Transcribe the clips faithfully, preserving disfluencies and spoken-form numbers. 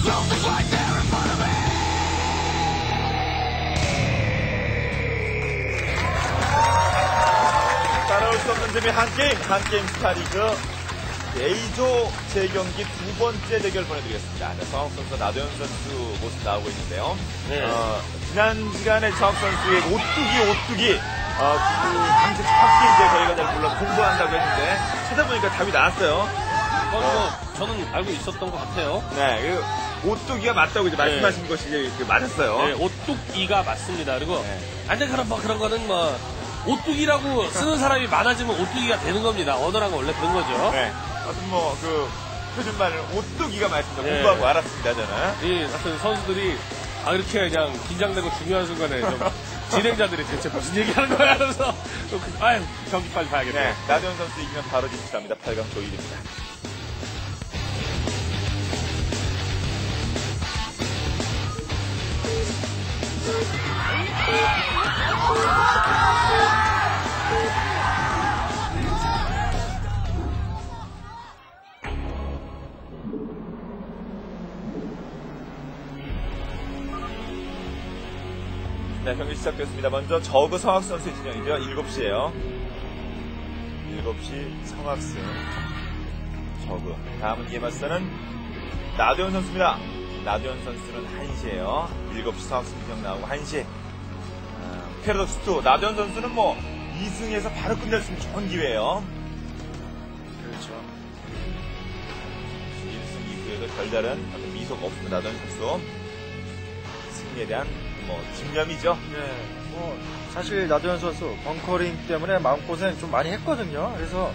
따라올 수 없는 점이 한 게임, 한 게임 스타리그 A조 재경기 두 번째 대결 보내드리겠습니다. 자, 성학 선수와 나도현 선수 모습 나오고 있는데요. 네. 어, 지난 시간에 성학 선수의 오뚜기, 오뚜기, 어, 그, 당시 정확히 이제 저희가 잘 몰라 공부한다고 했는데, 찾아보니까 답이 나왔어요. 어, 뭐, 저는 알고 있었던 것 같아요. 네, 그, 오뚜기가 맞다고 이제 말씀하신 네. 것이 이제 그 맞았어요. 네, 오뚝이가 맞습니다. 그리고, 네. 안전카는 뭐 그런 거는 뭐, 오뚝이라고 쓰는 사람이 많아지면 오뚝이가 되는 겁니다. 언어라고 원래 그런 거죠. 네. 하여튼 뭐, 그, 표준말은 오뚜기가 맞습니다. 네. 공부하고 알았습니다, 저는. 이, 하여튼 선수들이, 아, 이렇게 그냥 긴장되고 중요한 순간에 좀, 진행자들이 대체 무슨 얘기 하는 거야? 하면서, 또 그, 아유, 경기 빨리 봐야겠네요. 네, 나도현 선수 이기면 바로 진출합니다. 팔 강 조일입니다. 네, 경기 시작됐습니다. 먼저 저그 성학승 선수의 진영이죠. 일곱 시에요. 일곱 시 성학승 저그. 다음은 게임마스터는 나도현 선수입니다. 나도현 선수는 한 시에요. 일곱 시 성학승 진영 나오고 한 시. 아, 패러독스 투. 나도현 선수는 뭐 이 승에서 바로 끝낼 수 있는 좋은 기회예요. 그렇죠. 일 승 이후에도 별다른 어떤 미소가 없습니다. 나도현 선수. 승리에 대한 뭐 집념이죠. 네, 뭐 사실 나도현 선수 벙커링 때문에 마음고생 좀 많이 했거든요. 그래서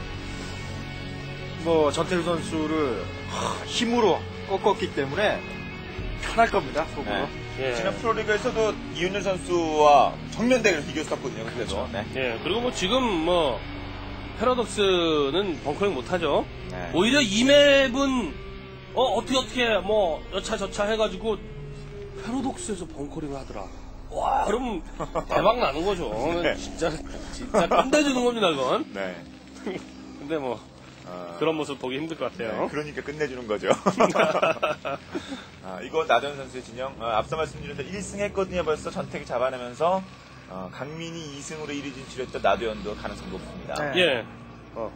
뭐 전태우 선수를 하, 힘으로 꺾었기 때문에 편할 겁니다. 속으로. 네. 예. 지난 프로리그에서도 이윤열 선수와 정면 대결을 이겼었거든요. 그래도. 네. 예, 그리고 뭐 지금 뭐, 패러독스는 벙커링 못하죠. 네. 오히려 이 맵은, 어, 어떻게 어떻게, 뭐, 여차저차 해가지고, 패러독스에서 벙커링을 하더라. 와, 그럼 대박 나는 거죠. 네. 진짜, 진짜 끝내주는 겁니다, 그건. 네. 근데 뭐, 어, 그런 모습 보기 힘들 것 같아요. 네, 그러니까 끝내주는 거죠. 아, 이거 나도현 선수의 진영. 어, 앞서 말씀드렸는데 일 승 했거든요. 벌써 전택이 잡아내면서 어, 강민이 이 승으로 일 위 진출했던 나도현도 가능성이 높습니다. 네. 예. 어.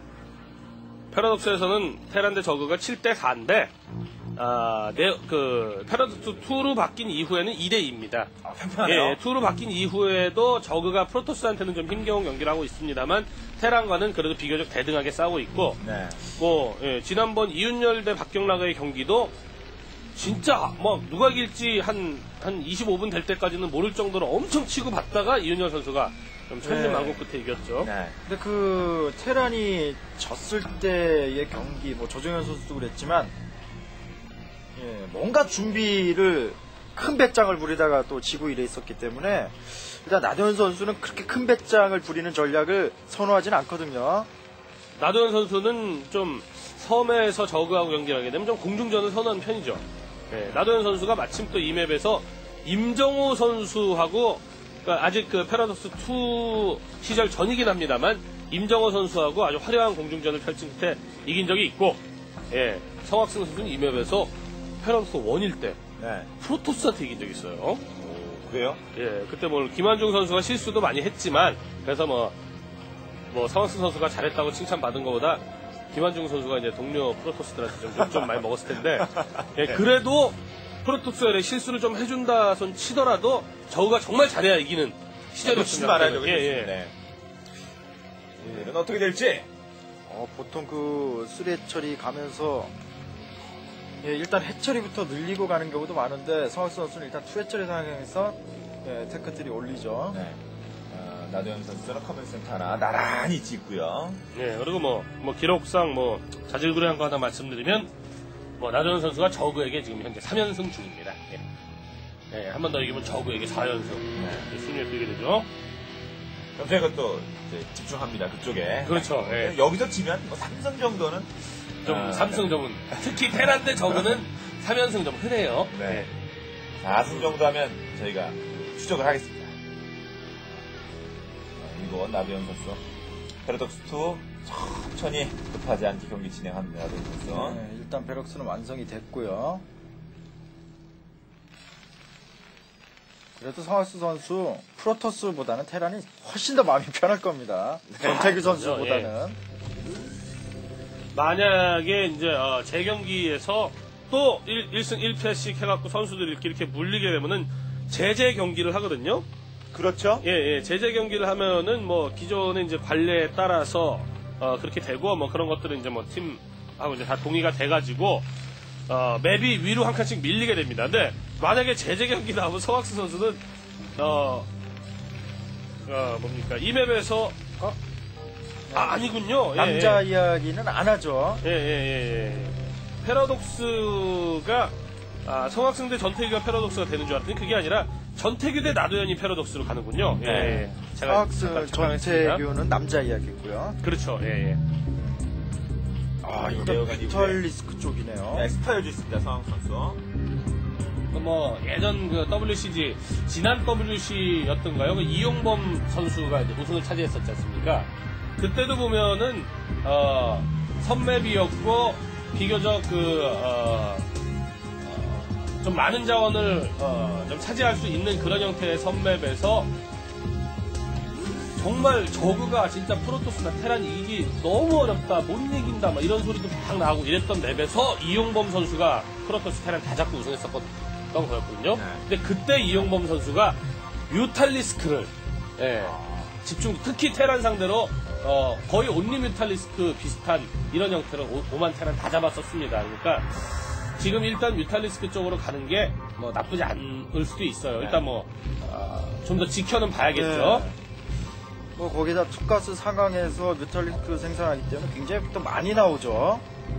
패러독스에서는 테란 대 저그가 칠 대 사인데, 아, 네, 그, 패러독스 이로 바뀐 이후에는 이 대 이입니다. 아, 편편하네요. 예, 이로 바뀐 이후에도 저그가 프로토스한테는 좀 힘겨운 경기를 하고 있습니다만, 테란과는 그래도 비교적 대등하게 싸우고 있고, 네. 뭐, 예, 지난번 이윤열 대 박경락의 경기도, 진짜, 뭐, 누가 이길지 한, 한 이십오 분 될 때까지는 모를 정도로 엄청 치고 받다가 이윤열 선수가 좀 천신만고 끝에 이겼죠. 네. 근데 그 테란이 졌을 때의 경기, 뭐 조정현 선수도 그랬지만, 예, 뭔가 준비를 큰 배짱을 부리다가 또 지고 이래 있었기 때문에 일단 나도현 선수는 그렇게 큰 배짱을 부리는 전략을 선호하진 않거든요. 나도현 선수는 좀 섬에서 저그하고 경기를 하게 되면 좀 공중전을 선호하는 편이죠. 예, 나도현 선수가 마침 또 이 맵에서 임정호 선수하고, 그러니까 아직 그 패러독스 투 시절 전이긴 합니다만, 임정호 선수하고 아주 화려한 공중전을 펼친 끝에 이긴 적이 있고, 예, 성학승 선수는 이 맵에서 패러독스 일일 때 네. 프로토스한테 이긴 적이 있어요. 오, 그래요? 예, 그때 뭐 김한중 선수가 실수도 많이 했지만, 그래서 뭐, 뭐 성학승 선수가 잘했다고 칭찬받은 것보다 김한중 선수가 이제 동료 프로토스들한테 좀, 좀, 좀 많이 먹었을 텐데, 예, 그래도 프로토스에 실수를 좀 해준다 손 치더라도 저우가 정말 잘해야 이기는 놓치지 시절이었습니다. 말아야죠. 예, 예. 네. 오늘은 어떻게 될지. 어, 보통 그 쓰리 해처리 가면서 예, 일단 해처리부터 늘리고 가는 경우도 많은데 성학수 선수는 일단 투 해처리 상황에서 예, 테크트리 올리죠. 네. 어, 나도현 선수는 커맨 센터 하나 나란히 찍고요. 예, 그리고 뭐, 뭐 기록상 뭐 자질구레한 거 하나 말씀드리면, 뭐 나도현 선수가 저그에게 지금 현재 삼 연승 중입니다. 예. 예, 한 번 더 이기면 저그에게 사 연승 네. 순위에 들게 되죠. 그럼 저희가 또 이제 집중합니다. 그쪽에. 그렇죠. 예. 여기서 지면 뭐 삼성 정도는 좀 아, 삼승 점은 특히 테란 대 저그는 삼 연승 좀 흔해요. 네. 사 승 정도 하면 저희가 추적을 하겠습니다. 이거 나도현 선수. 패러독스 투 천천히 급하지 않게 경기 진행합니다. 나도현 선수. 네, 일단 베럭스는 완성이 됐고요. 그래도 성학수 선수 프로토스보다는 테란이 훨씬 더 마음이 편할 겁니다. 전태규 선수보다는. 만약에 이제 어, 재경기에서 또 일 승 일 패씩 해갖고 선수들이 이렇게 물리게 되면은 제재 경기를 하거든요. 그렇죠. 예, 예, 제재 경기를 하면은 뭐 기존의 이제 관례에 따라서 어, 그렇게 되고 뭐 그런 것들은 이제 뭐 팀하고 이제 다 동의가 돼가지고 어, 맵이 위로 한 칸씩 밀리게 됩니다. 근데 만약에 제재 경기 나오면 성학수 선수는 어, 어 뭡니까 이 맵에서 어? 아, 아니군요. 예, 남자 예. 이야기는 안 하죠. 예, 예, 예, 예. 패러독스가 아, 성학승 대 전태규가 패러독스가 되는 줄 알았더니 그게 아니라 전태규 대 나도현이 패러독스로 가는군요. 예, 예. 제가 성학수 잠깐 착각했습니다. 전태규는 남자 이야기고요. 그렇죠. 예, 예. 아, 이거 일단 내어간 뮤탈리스크 쪽이네요. 엑스파이어즈 있습니다. 성학 선수. 그 뭐 예전 그 더블유씨지 지난 더블유씨였던가요? 그 이용범 선수가 이제 우승을 차지했었지 않습니까? 그때도 보면은 어, 선맵이었고 비교적 그 어, 어, 좀 많은 자원을 어, 좀 차지할 수 있는 그런 형태의 선맵에서 정말 저그가 진짜 프로토스나 테란 이기기 너무 어렵다, 못 이긴다, 막 이런 소리도 막 나오고 이랬던 맵에서 이용범 선수가 프로토스 테란 다 잡고 우승했었던 거였거든요. 네. 근데 그때 이용범 선수가 뮤탈리스크를 예, 집중, 특히 테란 상대로 어, 거의 온리 뮤탈리스크 비슷한 이런 형태로 오, 오만 테란 다 잡았었습니다. 그러니까 지금 일단 뮤탈리스크 쪽으로 가는 게 뭐 나쁘지 않을 수도 있어요. 네. 일단 뭐 좀 더 지켜는 봐야겠죠. 네. 뭐 거기다 투가스 상황에서 뮤탈리스크 생산하기 때문에 굉장히 또 많이 나오죠.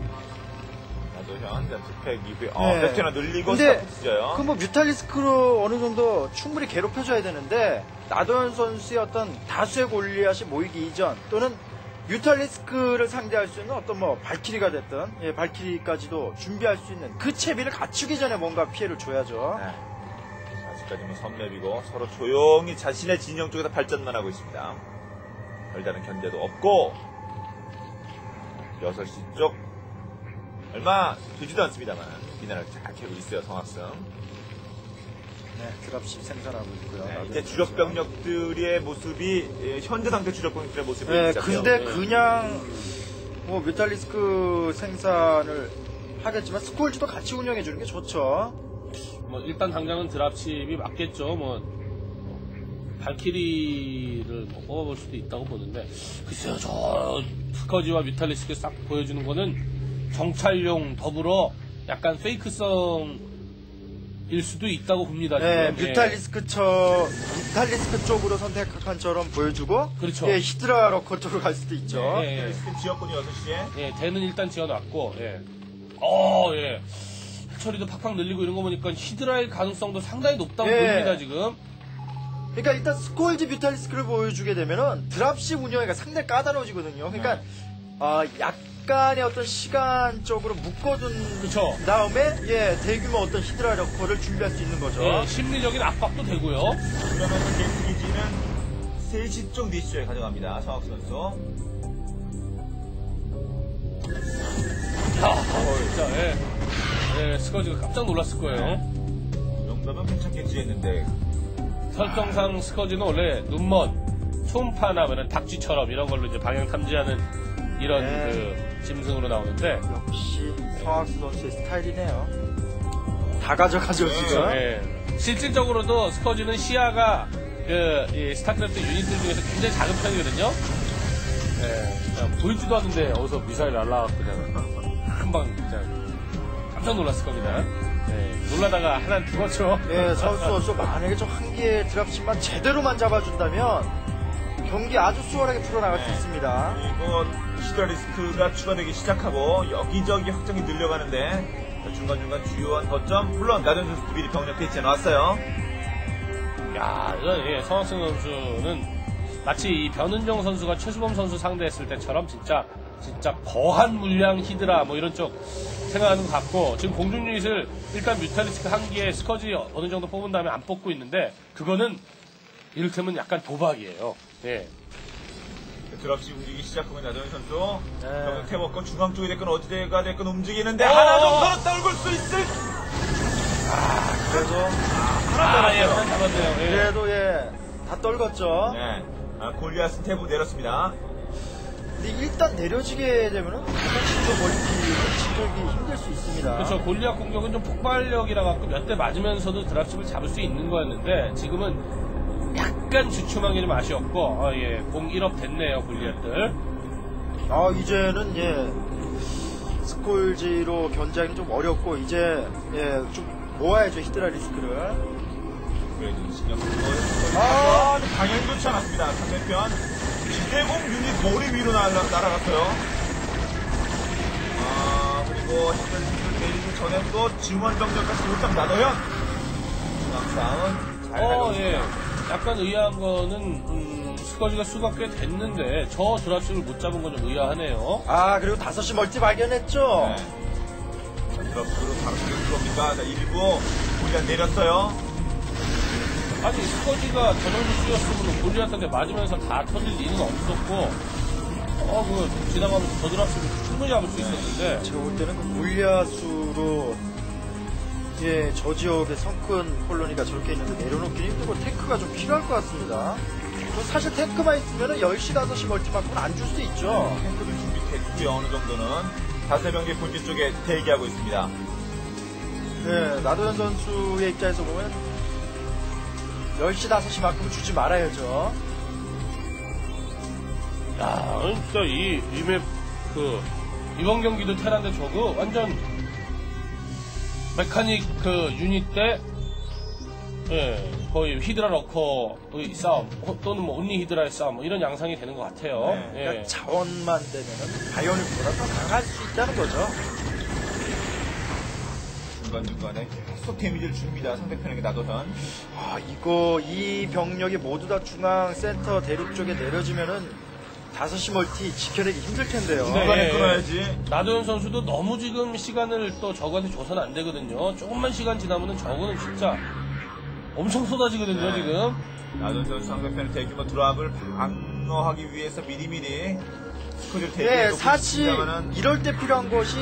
나도현 투팩 이후에 어, 네. 팩트 하나 늘리고 근데 스타포트 져요. 그 뭐 뮤탈리스크로 어느 정도 충분히 괴롭혀줘야 되는데 나도현 선수의 어떤 다수의 골리앗이 모이기 이전 또는 뮤탈리스크를 상대할 수 있는 어떤 뭐 발키리가 됐든 예, 발키리까지도 준비할 수 있는 그 채비를 갖추기 전에 뭔가 피해를 줘야죠. 네. 아직까지는 선맵이고 서로 조용히 자신의 진영 쪽에서 발전만 하고 있습니다. 별다른 견제도 없고 여섯 시 쪽 얼마 되지도 않습니다만 비난을 잘 캐고 있어요. 성학승. 네, 드랍십 생산하고 있고요. 네, 나도현 이제 선수가. 주력 병력들의 모습이 예, 현재 상태 주력 병력들의 모습이 네, 시작해요. 근데 네. 그냥 뭐 뮤탈리스크 생산을 하겠지만 스콜지도 같이 운영해 주는 게 좋죠. 뭐 일단 당장은 드랍십이 맞겠죠. 뭐 발키리를 뭐 뽑아볼 수도 있다고 보는데 글쎄요, 저 스커지와 뮤탈리스크 싹 보여주는 거는 정찰용 더불어 약간 페이크성일 수도 있다고 봅니다. 네, 지금. 뮤탈리스크 처 뮤탈리스크 쪽으로 선택한 처럼 보여주고, 그렇죠. 예, 히드라 러커 쪽으로 갈 수도 있죠. 예, 예, 리스크 지역군이 여섯 시에 예, 대는 일단 지어놨고, 예, 어, 예, 처리도 팍팍 늘리고 이런 거 보니까 히드라의 가능성도 상당히 높다고 예. 보입니다 지금. 그러니까 일단 스콜지 뮤탈리스크를 보여주게 되면은 드랍십 운영이 상당히 까다로워지거든요. 그러니까 아, 약간의 어떤 시간적으로 묶어둔 그쵸. 다음에 예, 대규모 어떤 히드라 러커를 준비할 수 있는 거죠. 예, 심리적인 압박도 되고요. 그러면은 게임 기지는 세 시 쪽 니시에 가져갑니다. 성학 선수. 야, 진짜, 예. 예, 스커지가 깜짝 놀랐을 거예요. 이 정도면 괜찮겠지 했는데 설정상 스커지는 원래 눈먼, 초음파나 뭐 닭쥐처럼 이런 걸로 이제 방향 탐지하는 이런 네. 그 짐승으로 나오는데, 역시 성학수 선수의 스타일이네요. 다 가져가죠 지금. 예. 실질적으로도 스커지는 시야가 그, 이 스타크래프트 유닛들 중에서 굉장히 작은 편이거든요. 예. 그냥 보이지도 않는데 어디서 미사일 날라와갖고 그냥 금방 그냥 깜짝 놀랐을 겁니다. 예. 놀라다가 하나 죽었죠. 예, 선수 선수 만약에 저 한 개의 드랍십만 제대로만 잡아준다면 경기 아주 수월하게 풀어나갈 수 있습니다. 그리고 히드라 리스크가 추가되기 시작하고 여기저기 확장이 늘려가는데 중간중간 주요한 거점 물론 나전 선수도 미리 병력 배치해 놨어요. 야, 이거 예, 성학승 선수는 마치 이 변은정 선수가 최수범 선수 상대했을 때처럼 진짜 진짜 거한 물량 히드라 뭐 이런 쪽 생각하는 것 같고, 지금 공중 유닛을 일단 뮤탈리스크 한 개에 스커지 어느 정도 뽑은 다음에 안 뽑고 있는데 그거는 이를테면 약간 도박이에요. 예. 드랍시 움직이기 시작하고 나전 선수 네. 병력 태웠고 중앙 쪽이 됐건 어디가 됐건 움직이는데 어! 하나 정도는 떨굴 수 있을. 그래서 아, 예, 하나 잡았네요. 예. 그래도 예, 다 떨궜죠. 네. 아, 골리앗은 대부분 내렸습니다. 근데 일단 내려지게 되면은 다섯시도 멀티 진격이 힘들 수 있습니다. 그렇죠. 골리앗 공격은 좀 폭발력이라 갖고 몇 대 맞으면서도 드랍십을 잡을 수 있는 거였는데 지금은 약간 주춤한 게 좀 아쉬웠고 어, 예, 공 일 업 됐네요 골리앗들. 아, 이제는 예, 스콜지로 견제하기는 좀 어렵고 이제 예, 좀 모아야죠 히드라 리스크를. 그래도 신경 쓰고. 아, 아, 방향이 좋지 않았습니다. 상대편. 기대공 유닛 머리 위로 날아, 날아갔어요. 아, 그리고 히드라리스크를 내리기 전에도 지원 병력까지 돌짝 나더현. 중앙 싸움 잘 어, 가고 예. 있습니다. 약간 의아한 거는 음, 스커지가 수가 꽤 됐는데 저 드랍십을 못 잡은 건 좀 의아하네요. 아, 그리고 다섯 시 멀티 발견했죠. 네. 자, 드랍으로 바로 공격 들어옵니까? 자, 일부 골리앗 내렸어요. 아니 스커지가 저 정도 쓰였으면 골리앗한테 맞으면서 다 터질 일은 없었고 어, 그 지나가면서 저 드랍십을 충분히 잡을 수 있었는데 제가 볼 때는 그 골리앗으로 예, 저 지역의 성큰 콜로니가 저렇게 있는데 내려놓기 힘들고 탱크가 좀 필요할 것 같습니다. 그럼 사실 탱크만 있으면 열 시, 다섯 시 멀티만큼은 안 줄 수 있죠. 탱크도 준비됐고요. 어느 정도는 다세병기 본진 쪽에 대기하고 있습니다. 네, 나도현 선수의 입장에서 보면 열 시, 다섯 시만큼은 주지 말아야죠. 야, 진짜 이 이맵 그 이번 경기도 테란데 저거 완전 메카닉 그 유닛 때 예, 거의 히드라 러커의 싸움 어, 또는 뭐 온리 히드라의 싸움 뭐 이런 양상이 되는 것 같아요. 네, 그러니까 예. 자원만 되면은 바이오닉보다 더 강할 수 있다는 거죠. 중간중간에 계속 데미지를 줍니다. 상대편에게 나도현. 아, 이거 이 병력이 모두 다 중앙 센터 대륙 쪽에 내려지면은 다섯 시 멀티 지켜내기 힘들 텐데요. 네. 중간에 끊어야지. 나도현 선수도 너무 지금 시간을 또 저거한테 줘서는 안 되거든요. 조금만 시간 지나면은 저거는 진짜 엄청 쏟아지거든요, 네. 지금. 나도현 선수 상대편의 대규모 드랍을 방어하기 위해서 미리미리 스쿼드를 예, 대기해놓고 사실 있습니다만은 이럴 때 필요한 것이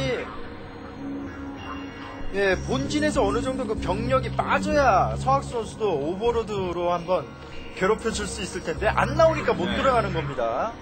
예, 본진에서 어느 정도 그 병력이 빠져야 서학 선수도 오버로드로 한번 괴롭혀 줄 수 있을 텐데 안 나오니까 못 네. 들어가는 겁니다.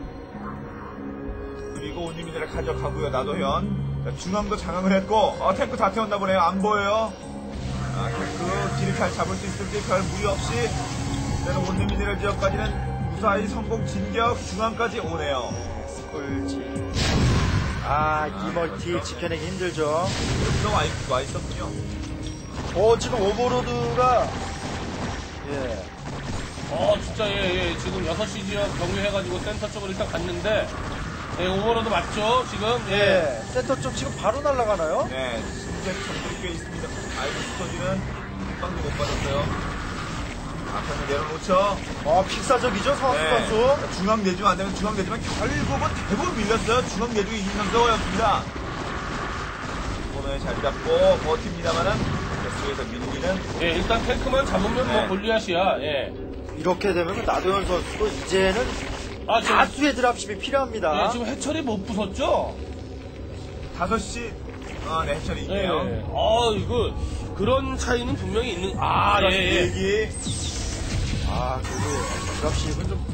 그리고 온리미들을 가져가고요. 나도현. 자, 중앙도 장악을 했고 어, 탱크 다 태웠나 보네요. 안 보여요. 아, 탱크 길을 잘 잡을 수 있을지 별 무리 없이 때는 온리미들 지역까지는 무사히 성공 진격 중앙까지 오네요. 스콜지. 아, 이 멀티 지켜내기 힘들죠. 여기서 와, 있, 와 있었군요. 어, 지금 오버로드가 예. 어, 진짜, 예, 예. 지금 여섯 시 지역 경유해가지고 센터 쪽으로 일단 갔는데, 예, 오버로드 맞죠? 지금, 예. 예. 센터 쪽 지금 바로 날아가나요? 네, 신세 점들이 꽤 있습니다. 아이고 스쿼드는 빵도 못 받았어요. 앞에는 내려놓죠. 어, 필사적이죠, 서학 네. 선수. 중앙 내주면 안 되면 중앙 내주면 결국은 대부분 밀렸어요. 중앙 내주기 이긴 선수였습니다. 이번에 잘 잡고 버팁니다만은 계속해서 밀리는. 예, 일단 탱크만 잡으면 네. 뭐 골리앗이야, 예. 이렇게 되면 나도현 선수도 이제는 아, 지금, 다수의 드랍십이 필요합니다. 예, 지금 해철이 못 부쉈죠? 다섯 시, 아, 네, 해철이 예. 있네요. 아, 이거, 그런 차이는 분명히 있는, 아, 예, 예. 얘기. 아, 그리고 드랍십은 좀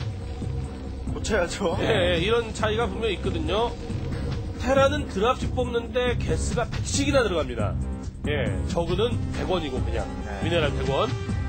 고쳐야죠. 예, 예, 이런 차이가 분명히 있거든요. 테라는 드랍십 뽑는데 개스가 백씩이나 들어갑니다. 예, 저그는 백 원이고 그냥 네. 미네랄 백 원.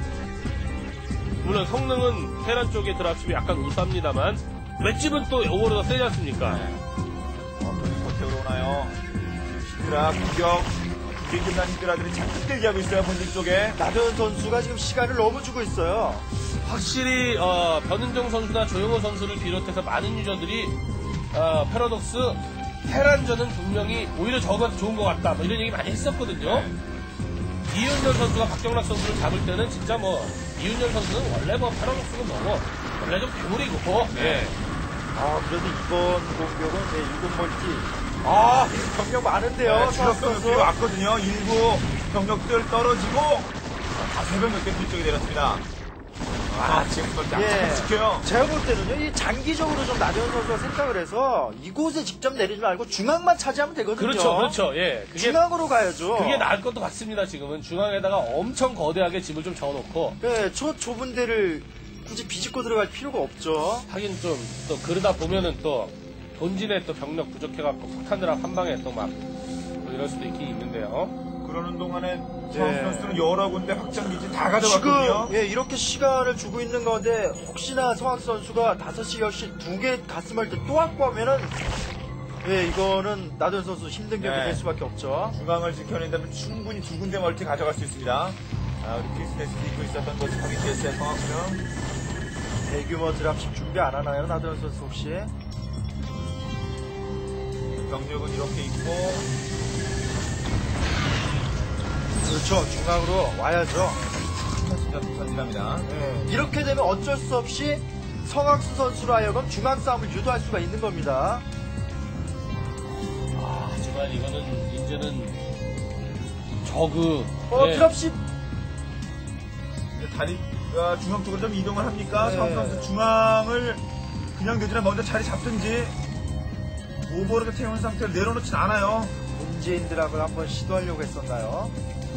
물론 성능은 테란 쪽의 드랍십이 약간 우수합니다만 맷집은 또 오버로드 세지 않습니까? 네. 어, 또 선택으로 오나요? 히드라 공격. 이게 끝난 히드라들이 잔뜩 대기하고 있어요, 본진 쪽에. 나도현 선수가 지금 시간을 너무 주고 있어요. 확실히 어, 변은정 선수나 조용호 선수를 비롯해서 많은 유저들이 어, 패러독스 테란전은 분명히 오히려 저거한테 좋은 것 같다 뭐 이런 얘기 많이 했었거든요. 네. 이윤열 선수가 박경락 선수를 잡을 때는 진짜 뭐 이윤열 선수는 원래 뭐 패러독스는 너무 원래 좀 괴물이고 네. 아, 그래도 이번 공격은 네, 일곱 멀티. 아, 경력 많은데요, 네, 서학 주력 선수. 병력들이 왔거든요. 일부 병력들 떨어지고 다 세 병력들 뒤쪽에 내렸습니다. 아, 지금 뭐 예. 약간 지켜요. 제가 볼 때는요, 이 장기적으로 좀 나대현 선수가 생각을 해서 이곳에 직접 내리지 말고 중앙만 차지하면 되거든요. 그렇죠, 그렇죠. 예, 그게 중앙으로 가야죠. 그게 나을 것도 같습니다. 지금은 중앙에다가 엄청 거대하게 집을 좀 적어놓고 네, 저 좁은 데를 굳이 비집고 들어갈 필요가 없죠. 하긴 좀 또 그러다 보면은 또 본진에 또 병력 부족해갖고 폭탄드랍 한 방에 또 막 이럴 수도 있긴 있는데요. 그러는 동안에 네. 성학 선수는 여러 군데 확장기지 다 가져갔거든요. 지금 예, 이렇게 시간을 주고 있는 건데 혹시나 성학 선수가 다섯 시, 열 시 두 개 가슴할 때 또 확보 하면은 예, 이거는 나도현 선수 힘든 경기 네. 될 수밖에 없죠. 중앙을 지켜낸다면 충분히 두 군데 멀티 가져갈 수 있습니다. 아, 우리 피스네스도 입고 있었던 것을 확인됐어요, 성학수는. 대규모 드랍십 준비 안 하나요, 나도현 선수 혹시? 병력은 이렇게 있고, 그렇죠, 중앙으로 와야죠. 진짜 부산이랍니다. 예, 이렇게 되면 어쩔 수 없이 성학수 선수로 하여금 중앙 싸움을 유도할 수가 있는 겁니다. 아, 하지만 이거는 이제는 저그 어, 예, 드랍십 다리가 중앙 쪽으로 좀 이동을 합니까? 네. 성학 선수 중앙을 그냥 내주나 먼저 자리 잡든지, 오버로드 태운 상태로 내려놓진 않아요. 문재인 드랍을 한번 시도하려고 했었나요?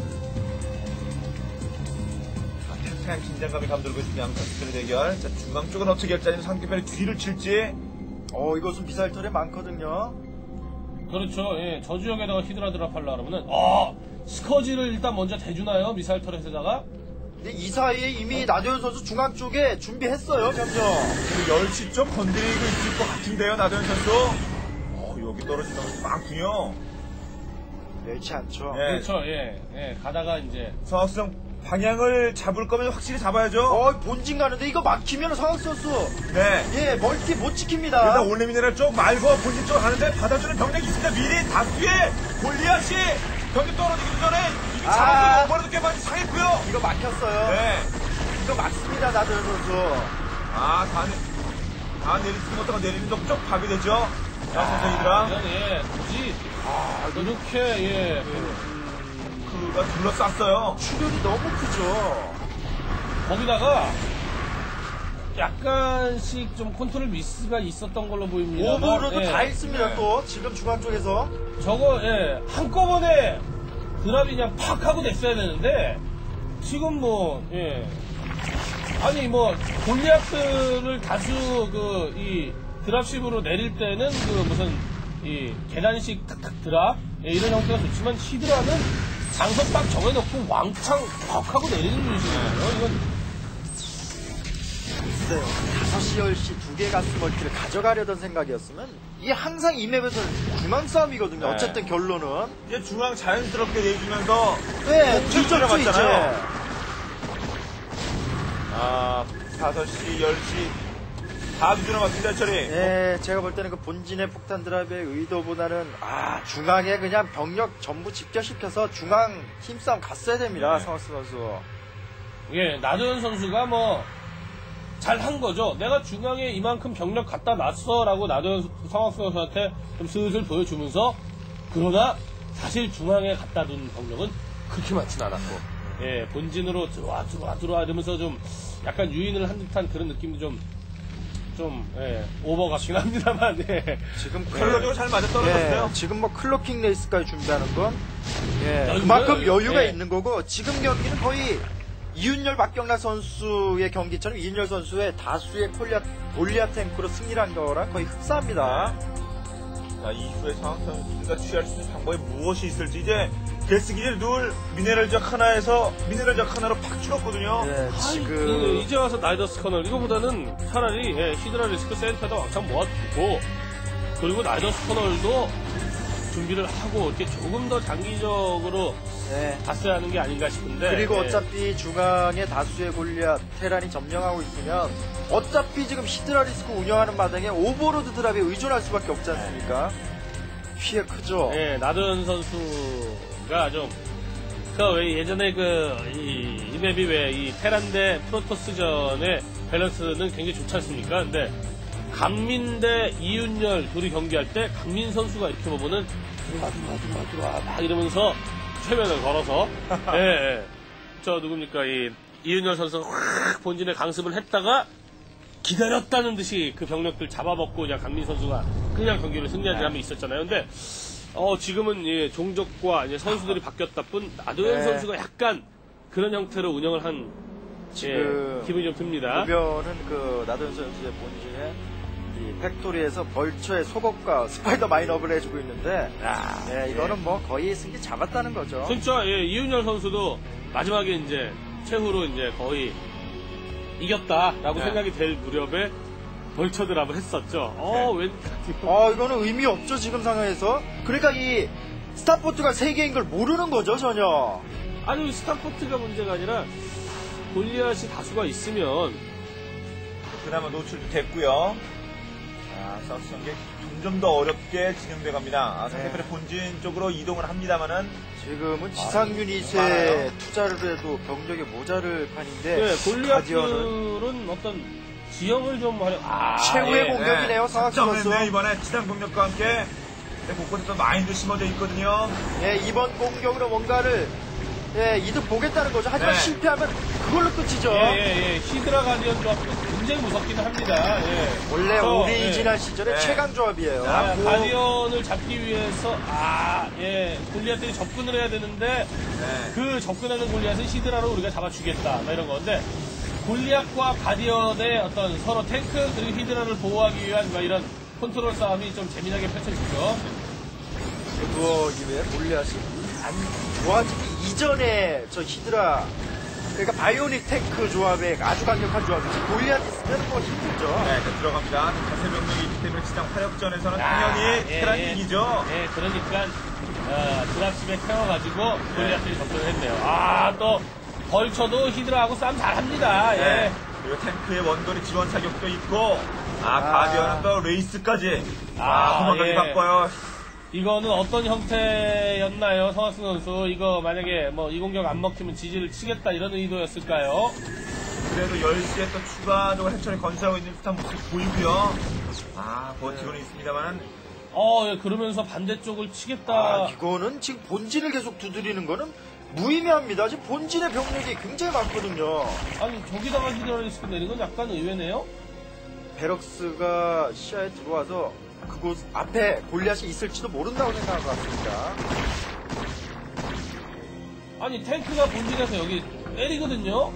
팽팽한 긴장감이 감돌고 있는 양 선수들의 대결. 자, 중앙 쪽은 어떻게 할지, 아니면 상대편의 뒤를 칠지. 어, 이것은 미사일 털에 많거든요. 그렇죠. 예, 저 지역에다가 히드라 드랍 하려 그러면은 아 스커지를 일단 먼저 대주나요? 미사일 터렛에다가. 근데 이 사이에 이미 나도현 선수 중앙 쪽에 준비했어요, 점점. 그 열 시 쪽 건드리고 있을 것 같은데요, 나도현 선수. 어, 여기 떨어진 선수 많군요. 멸치 않죠. 예. 그렇죠. 예, 예, 가다가 이제 성학수는 방향을 잡을 거면 확실히 잡아야죠. 어, 본진 가는데 이거 막히면 성학 선수, 네. 예, 멀티 못 지킵니다. 일단 올레미네랄 쪽 말고 본진 쪽 가는데 받아주는 병력이 있습니다. 미리 다수의 골리앗이 경기 떨어지기 전에 이미 아. 잡아서 오버로드 꽤 많이 상했고요. 이거 막혔어요. 네. 이거 막습니다, 나도현 선수. 아, 다, 내, 다 내리지 못하고 내리는 쪽 파괴되죠. 자, 선생님들아. 이건 예, 굳이 아, 이렇게 예, 그가 둘러쌌어요. 출혈이 너무 크죠. 거기다가 약간씩 좀 컨트롤 미스가 있었던 걸로 보입니다. 오버로드 예, 다 있습니다, 네. 또. 지금 중앙 쪽에서. 저거 예, 한꺼번에 드랍이 그냥 팍 하고 냈어야 되는데 지금 뭐 예. 아니 뭐 골리앗들을 다수 그 이 드랍식으로 내릴 때는 그 무슨 이 계단식 탁탁 드랍 예, 이런 형태가 좋지만 히드라는 장소 딱 정해놓고 왕창 팍 하고 내리는 유닛이거든요. 이건 글쎄요. 다섯 시, 열 시 두 개 가스 멀티를 가져가려던 생각이었으면 이게 항상 이 맵에서는 중앙 싸움이거든요. 네. 어쨌든 결론은. 이제 중앙 자연스럽게 내주면서 네, 뒤쪽으로 뒤쪽으로 이제. 맞잖아요. 아, 다섯 시, 열 시 다 뒤로 맞습니다, 처리. 예, 제가 볼 때는 그 본진의 폭탄 드랍의 의도보다는 아 중앙에 그냥 병력 전부 집결시켜서 중앙 힘싸움 갔어야 됩니다, 네. 성학수 선수. 예, 나도현 선수가 뭐 잘한 거죠. 내가 중앙에 이만큼 병력 갖다 놨어라고 나도현 성학수 선수한테 좀 슬슬 보여주면서 그러나 사실 중앙에 갖다 둔 병력은 그렇게 많진 않았고 예, 본진으로 들어와 들어와 들어와 이러면서 좀 약간 유인을 한 듯한 그런 느낌도 좀 좀 예, 오버 같긴 합니다만 예. 지금 컬러적으로 잘 맞아 떨어졌어요. 예, 지금 뭐 클로킹 레이스까지 준비하는 건 예, 여유가, 그만큼 여유. 여유가 예. 있는 거고 지금 경기는 거의 이윤열 박경락 선수의 경기처럼 이윤열 선수의 다수의 콜리아, 골리아 탱크로 승리를 한 거랑 거의 흡사합니다. 자, 이후에 상황 선수가 취할 수 있는 방법이 무엇이 있을지 이제 데스기를 누울 미네랄적 하나에서 미네랄적 하나로 팍 줄었거든요. 예, 그, 지금 이제 와서 나이더스 커널 이거보다는 차라리 예, 히드라 리스크 센터에다 왕창 모아두고 그리고 나이더스 커널도 준비를 하고 이렇게 조금 더 장기적으로 예. 갔어야 하는 게 아닌가 싶은데 그리고 예. 어차피 중앙에 다수의 골리앗 테란이 점령하고 있으면 어차피 지금 히드라 리스크 운영하는 마당에 오버로드 드랍에 의존할 수밖에 없지 않습니까? 피해 크죠. 예, 나도현 선수가 좀, 그, 왜 예전에 그, 이, 이 맵이 왜, 이 테란 대 프로토스전의 밸런스는 굉장히 좋지 않습니까? 근데, 강민 대 이윤열 둘이 경기할 때, 강민 선수가 이렇게 보면은, 들어와, 들어와, 들어와, 들어와, 막 이러면서, 최면을 걸어서, 예, 예. 저 누굽니까, 이, 이윤열 선수가 확 본진의 강습을 했다가 기다렸다는 듯이 그 병력들 잡아먹고 그냥 강민 선수가 그냥 경기를 승리한 네. 점이 있었잖아요. 근데 어, 지금은 예, 종족과 이제 선수들이 바뀌었다 뿐 나도현 네. 선수가 약간 그런 형태로 운영을 한 지금 예, 기분이 좀 듭니다. 우변은 그 나도현 선수의 본진에 이 팩토리에서 벌처의 속업과 스파이더 마인업을 해주고 있는데, 야, 네, 이거는 뭐 거의 승기 잡았다는 거죠. 진짜 예, 이윤열 선수도 마지막에 이제 최후로 이제 거의 이겼다라고 네. 생각이 될 무렵에 벌처 드랍을 했었죠. 어, 웬 아, 이거는 의미 없죠, 지금 상황에서. 그러니까 이 스타포트가 세 개인 걸 모르는 거죠, 전혀. 아니 스타포트가 문제가 아니라 골리앗이 다수가 있으면 그나마 노출도 됐고요. 자, 서스 경기 점점 더 어렵게 진행돼 갑니다. 아, 상대편의 본진 쪽으로 이동을 합니다만은 지금은 지상 유닛에 많아요. 투자를 해도 병력이 모자를 판인데, 네, 가디언은 골리앗들은 어떤 지형을 좀 하려 아, 최후의 예. 공격이네요, 상황 작정을 선수. 했네, 이번에 지상 병력과 함께. 네, 곳곳에 또 마인드 심어져 있거든요. 예, 이번 공격으로 뭔가를 예, 이득 보겠다는 거죠. 하지만 네. 실패하면 그걸로 끝이죠. 예, 예, 예. 히드라 가디언 조합도 굉장히 무섭기는 합니다. 예. 원래 저, 오리지널 예. 시절의 네. 최강 조합이에요. 아, 뭐- 가디언을 잡기 위해서 아, 예, 골리앗들이 접근을 해야 되는데 네. 그 접근하는 골리앗은 히드라로 우리가 잡아주겠다, 막 이런 건데 골리앗과 가디언의 어떤 서로 탱크 그리고 히드라를 보호하기 위한 막 이런 컨트롤 싸움이 좀 재미나게 펼쳐지죠. 그거기 위해 골리앗이 안 좋아지기 이전에 저 히드라, 그러니까 바이오닉 탱크 조합에 아주 강력한 조합이지. 골리앗 있으면 뭐 힘들죠. 네, 자, 들어갑니다. 자세 병력이 있기 때문에 지상 화력전에서는 아, 당연히 예, 테란이 예. 이기죠. 예, 그러니까 어, 드랍십에 태워가지고 골리앗들이 접근을 했네요. 아, 또 벌쳐도 히드라하고 싸움 잘합니다. 예. 네. 그리고 탱크의 원거리 지원 사격도 있고, 아, 아. 가디언은 또 레이스까지. 아, 아, 도망가기 예. 바빠요. 이거는 어떤 형태였나요, 성학승 선수? 이거 만약에 뭐 이 공격 안 먹히면 지지를 치겠다 이런 의도였을까요? 그래도 열 시에 또 추가적으로 해처리 건설하고 있는 듯한 모습이 보이고요. 아, 버티고는 있습니다만. 어, 예, 그러면서 반대쪽을 치겠다. 아, 이거는 지금 본진을 계속 두드리는 거는 무의미합니다. 지금 본진의 병력이 굉장히 많거든요. 아니, 저기다가 히드라리스크 내린 건 약간 의외네요? 베럭스가 시야에 들어와서 그곳 앞에 골리앗이 있을지도 모른다고 생각한 것 같습니다. 아니, 탱크가 본진에서 여기 때리거든요?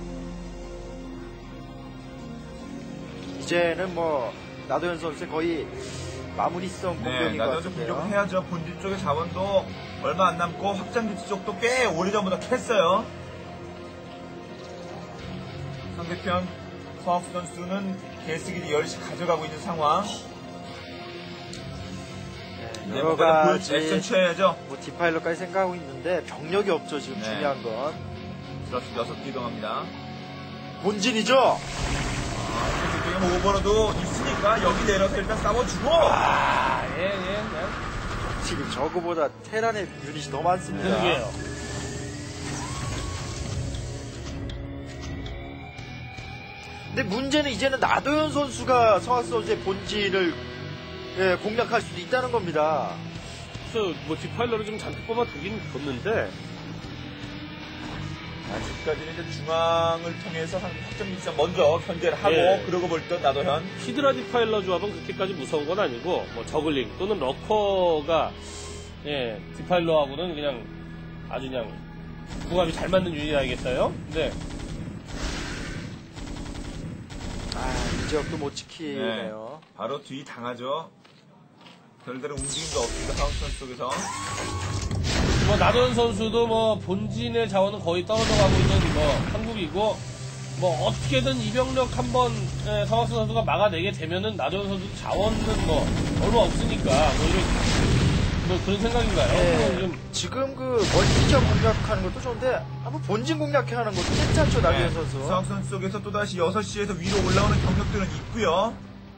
이제는 뭐 나도현 선수의 거의 마무리성 네, 공격인 것 나도 좀 같은데요. 공격을 해야죠. 본진 쪽의 자원도 얼마 안 남고 확장 기지 쪽도 꽤 오래전부터 캤어요. 상대편 서학수 선수는 개쓰기 열 시 가져가고 있는 상황. 네, 네, 여러 뭔가 보여 가지 액션 취해야죠. 뭐 디파일러까지 생각하고 있는데 병력이 없죠. 지금 네. 중요한 건 드랍십 여섯 개 이동합니다. 본진이죠. 아, 그쪽에 뭐 오버로도 있으니까 여기 내려서 일단 싸워주고. 아, 예, 예, 예. 지금 저거보다 테란의 유닛이 더 많습니다. 그러게요. 근데 문제는 이제는 나도현 선수가 성학 선수의 본진을 예, 공략할 수도 있다는 겁니다. 그래서 뭐 디파일러를 좀 잔뜩 뽑아 두긴 뒀는데, 아직까지는 이제 중앙을 통해서 상대 확장 기지 먼저 견제를 하고 예. 그러고 볼 듯 나도현. 히드라 디파일러 조합은 그렇게까지 무서운 건 아니고, 뭐 저글링 또는 러커가, 예, 디파일러하고는 그냥 아주 그냥 궁합이 잘 맞는 유닛이겠어요? 근데, 아, 이 지역도 못 지키네요. 바로 뒤 당하죠. 별다른 움직임도 없습니다. 사우스턴 쪽에서. 뭐 나도현 선수도 뭐 본진의 자원은 거의 떨어져 가고 있는 뭐 한국이고, 뭐 어떻게든 이병력 한번 예, 성학수 선수가 막아내게 되면은 나도현 선수 자원은 뭐 얼마 없으니까 뭐 이런 뭐 그런 생각인가요? 예, 좀 지금 그 멀티지역 공략하는 것도 좋은데 한번 본진 공략해 하는 것도 괜찮죠, 나도현 선수. 사우스턴 쪽에서 또다시 여섯 시에서 위로 올라오는 경력들은 있고요.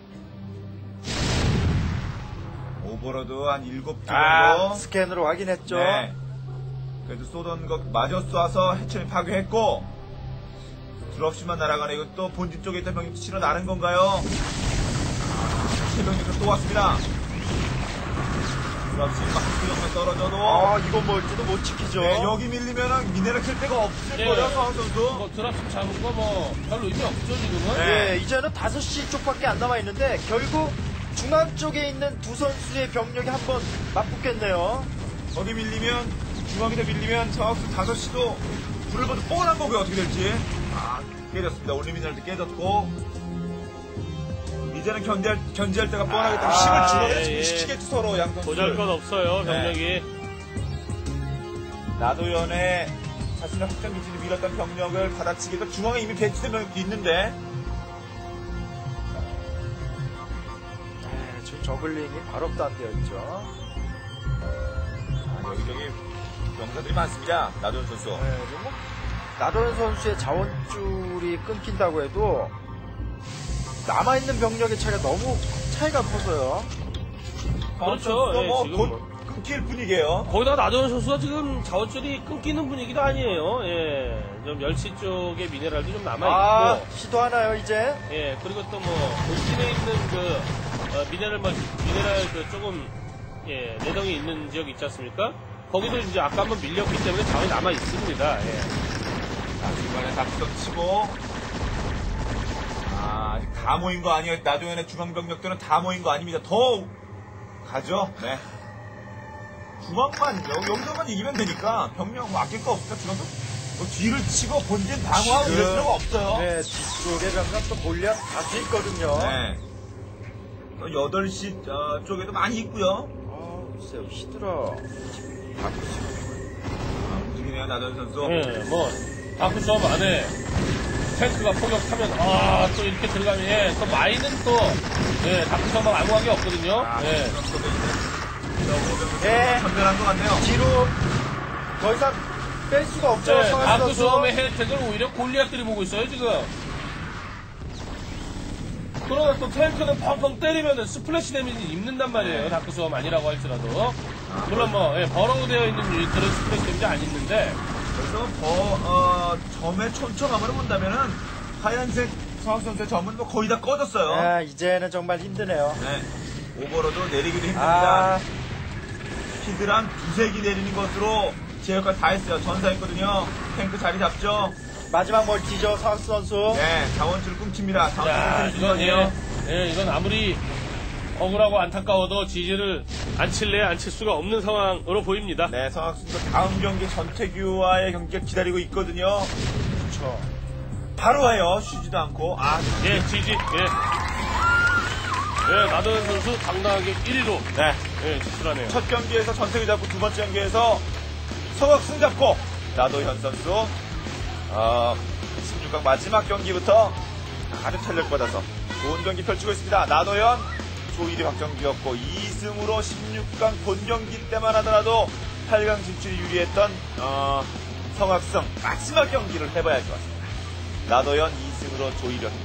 오버로드 한 일곱 개 정도. 아, 스캔으로 확인했죠. 네. 그래도 쏘던 것 마저 쏴서 해처리 파괴했고, 드롭시만 날아가네. 이것도 본진 쪽에 있던 병력 치러 나는 건가요? 세 병력도 또 왔습니다. 수납시 막그 정도 떨어져도 아, 이건 뭘지도 못 지키죠. 네, 여기 밀리면은 미네랄 클 데가 없을 예. 거예요, 성학 선수. 뭐 드랍십 잡은 거 뭐 별로 의미 없죠 지금은. 네. 예, 이제는 다섯 시 쪽밖에 안 남아 있는데 결국 중앙 쪽에 있는 두 선수의 병력이 한번 맞붙겠네요. 거기 밀리면 중앙에다 밀리면 성학수 다섯 시도 불을 봐도 뻔한 거고요. 어떻게 될지. 아, 깨졌습니다. 올리미널도 깨졌고 이제는 견제할, 견제할 때가 뻔하기 때문에 아, 힘을 줄어들어 예, 예. 시키겠죠 서로 양 선수. 보잘것없어요 네. 병력이. 나도연의 자신의 확장 기지를 밀었던 병력을 받아치기 위해서 중앙에 이미 배치된 병력도 있는데 네, 지금 저글링이 바로 안 되어 있죠. 아, 여기저기 병사들이 많습니다. 나도연 선수. 네, 지금 뭐 나도현 선수의 자원줄이 끊긴다고 해도 남아있는 병력의 차이가 너무 차이가 커서요. 그렇죠. 예, 뭐 지금 곧 뭐. 끊길 분위기예요. 거기다가 나도현 선수가 지금 자원줄이 끊기는 분위기도 아니에요. 예, 좀 열시 쪽에 미네랄도 좀 남아 있고. 아, 시도하나요 이제? 예, 그리고 또 뭐 본진에 있는 그 어, 미네랄 뭐 미네랄 그 조금 예 내동이 있는 지역 있지 않습니까? 거기도 이제 아까 한번 밀렸기 때문에 자원이 남아 있습니다. 예. 자, 중간에 각성 치고. 아, 아직 다 모인 거 아니에요. 나도연의 중앙병력들은 다 모인 거 아닙니다. 더 가죠. 네. 중앙만 여기 여기서만 이기면 되니까 병력 뭐 아낄 거 없으니까 중앙도 뭐 뒤를 치고 본진 방어하고 이럴 필요가 없어요. 네, 뒤쪽에 병력 또 골리앗 다수 있거든요. 네. 또 여덟 시 어, 쪽에도 많이 있고요. 아, 글쎄요, 히드라. 아, 움직이네요, 나도연 선수. 예, 뭐 다크 싸움 안에 탱크가 포격하면 아 또 이렇게 들어가면 예, 또 마이는 또 예, 다크 싸움 아무하게 없거든요. 아, 예. 그런 쪽에 있는 네. 네. 전멸한 것 같네요. 뒤로 더 이상 뺄 수가 없죠. 네, 성환 다크 선수. 싸움의 혜택을 오히려 골리앗들이 보고 있어요 지금. 그러나 또 탱크는 펑펑 때리면은 스플래시 데미지 입는단 말이에요. 네. 다크 싸움 아니라고 할지라도. 아, 물론 뭐 예, 버러우되어 있는 유닛들은 스플래시 데미지 안 입는데. 그래서 더 어, 점의 촘촘함을 본다면은 하얀색 성학 선수의 점은 뭐 거의 다 꺼졌어요. 아, 이제는 정말 힘드네요. 네. 오버로드 내리기도 힘듭니다. 아, 피드랑 두세 기 내리는 것으로 제 역할 다 했어요. 전사했거든요. 탱크 자리 잡죠. 마지막 멀티죠, 사학스 선수. 네, 자원줄 끊깁니다. 야, 자원줄 이건 예, 끊기거든요. 예, 이건 아무리 억울하고 안타까워도 지지를 안 칠래 안 칠 수가 없는 상황으로 보입니다. 네, 성학 선수 다음 경기 전태규와의 경기가 기다리고 있거든요. 그렇죠. 바로 해요. 쉬지도 않고. 아, 예, 지지, 예. 예, 나도현 선수 당당하게 일 위로 네. 예, 진출하네요. 첫 경기에서 전태규 잡고 두 번째 경기에서 성학 승 잡고 나도현 선수 어, 십육 강 마지막 경기부터 아주 탄력받아서 좋은 경기 펼치고 있습니다. 나도현 조일이 확정되었고 이 승으로 십육 강 본 경기 때만 하더라도 팔 강 진출이 유리했던 어, 성학승 마지막 경기를 해봐야 할 것 같습니다. 나도현 이 승으로 조일이